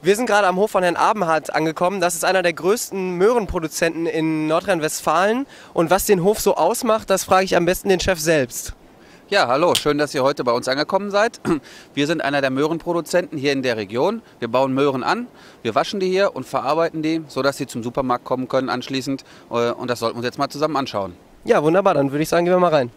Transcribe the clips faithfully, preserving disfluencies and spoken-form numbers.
Wir sind gerade am Hof von Herrn Abenhardt angekommen. Das ist einer der größten Möhrenproduzenten in Nordrhein-Westfalen. Und was den Hof so ausmacht, das frage ich am besten den Chef selbst. Ja, hallo, schön, dass ihr heute bei uns angekommen seid. Wir sind einer der Möhrenproduzenten hier in der Region. Wir bauen Möhren an, wir waschen die hier und verarbeiten die, sodass sie zum Supermarkt kommen können anschließend. Und das sollten wir uns jetzt mal zusammen anschauen. Ja, wunderbar, dann würde ich sagen, gehen wir mal rein.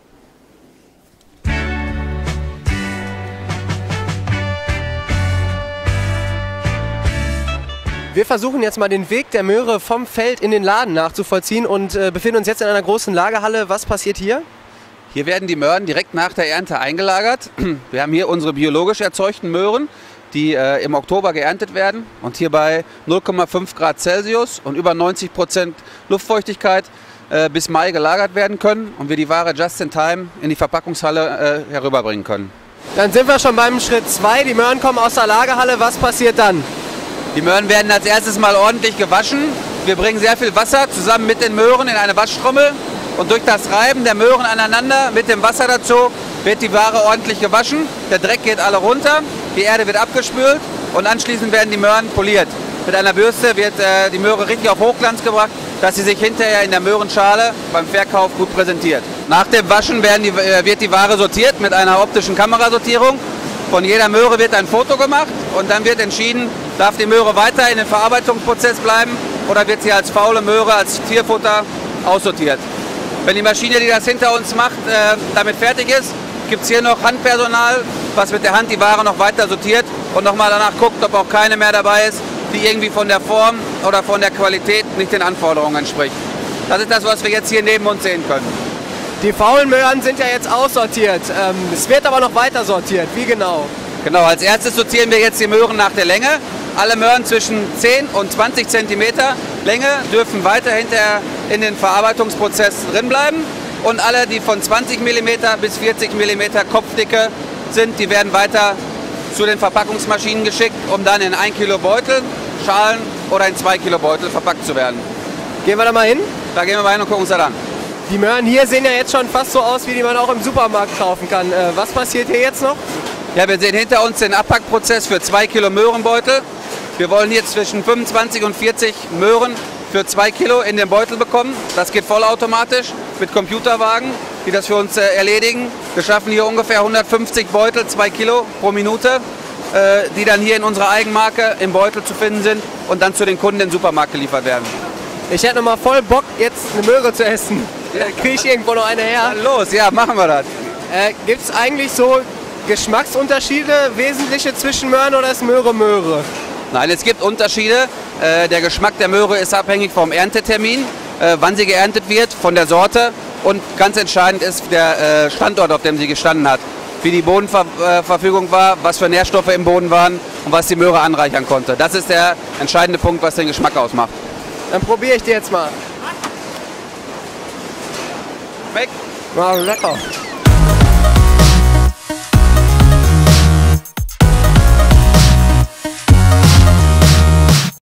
Wir versuchen jetzt mal den Weg der Möhre vom Feld in den Laden nachzuvollziehen und äh, befinden uns jetzt in einer großen Lagerhalle. Was passiert hier? Hier werden die Möhren direkt nach der Ernte eingelagert. Wir haben hier unsere biologisch erzeugten Möhren, die äh, im Oktober geerntet werden und hier bei null Komma fünf Grad Celsius und über neunzig Prozent Luftfeuchtigkeit äh, bis Mai gelagert werden können und wir die Ware just in time in die Verpackungshalle äh, herüberbringen können. Dann sind wir schon beim Schritt zwei. Die Möhren kommen aus der Lagerhalle. Was passiert dann? Die Möhren werden als erstes mal ordentlich gewaschen. Wir bringen sehr viel Wasser zusammen mit den Möhren in eine Waschtrommel und durch das Reiben der Möhren aneinander mit dem Wasser dazu wird die Ware ordentlich gewaschen. Der Dreck geht alle runter, die Erde wird abgespült und anschließend werden die Möhren poliert. Mit einer Bürste wird äh, die Möhre richtig auf Hochglanz gebracht, dass sie sich hinterher in der Möhrenschale beim Verkauf gut präsentiert. Nach dem Waschen werden die, äh, wird die Ware sortiert mit einer optischen Kamerasortierung. Von jeder Möhre wird ein Foto gemacht und dann wird entschieden, darf die Möhre weiter in den Verarbeitungsprozess bleiben oder wird sie als faule Möhre, als Tierfutter aussortiert. Wenn die Maschine, die das hinter uns macht, äh, damit fertig ist, gibt es hier noch Handpersonal, was mit der Hand die Ware noch weiter sortiert und nochmal danach guckt, ob auch keine mehr dabei ist, die irgendwie von der Form oder von der Qualität nicht den Anforderungen entspricht. Das ist das, was wir jetzt hier neben uns sehen können. Die faulen Möhren sind ja jetzt aussortiert. Ähm, es wird aber noch weiter sortiert. Wie genau? Genau, als erstes sortieren wir jetzt die Möhren nach der Länge. Alle Möhren zwischen zehn und zwanzig Zentimeter Länge dürfen weiter hinterher in den Verarbeitungsprozess drin bleiben. Und alle, die von zwanzig Millimeter bis vierzig Millimeter Kopfdicke sind, die werden weiter zu den Verpackungsmaschinen geschickt, um dann in ein Kilo Beutel, Schalen oder in zwei Kilo Beutel verpackt zu werden. Gehen wir da mal hin? Da gehen wir mal hin und gucken uns das an. Die Möhren hier sehen ja jetzt schon fast so aus, wie die man auch im Supermarkt kaufen kann. Äh, was passiert hier jetzt noch? Ja, wir sehen hinter uns den Abpackprozess für zwei Kilo Möhrenbeutel. Wir wollen hier zwischen fünfundzwanzig und vierzig Möhren für zwei Kilo in den Beutel bekommen. Das geht vollautomatisch mit Computerwagen, die das für uns äh, erledigen. Wir schaffen hier ungefähr hundertfünfzig Beutel, zwei Kilo pro Minute, äh, die dann hier in unserer Eigenmarke im Beutel zu finden sind und dann zu den Kunden in den Supermarkt geliefert werden. Ich hätte noch mal voll Bock, jetzt eine Möhre zu essen. Kriege ich irgendwo noch eine her? Dann los, ja, machen wir das. Äh, Gibt es eigentlich so Geschmacksunterschiede, wesentliche zwischen Möhren oder ist Möhre Möhre? Nein, es gibt Unterschiede. Äh, der Geschmack der Möhre ist abhängig vom Erntetermin, äh, wann sie geerntet wird, von der Sorte und ganz entscheidend ist der äh, Standort, auf dem sie gestanden hat. Wie die Bodenverfügung war, was für Nährstoffe im Boden waren und was die Möhre anreichern konnte. Das ist der entscheidende Punkt, was den Geschmack ausmacht. Dann probiere ich die jetzt mal. Weg. Wow, lecker.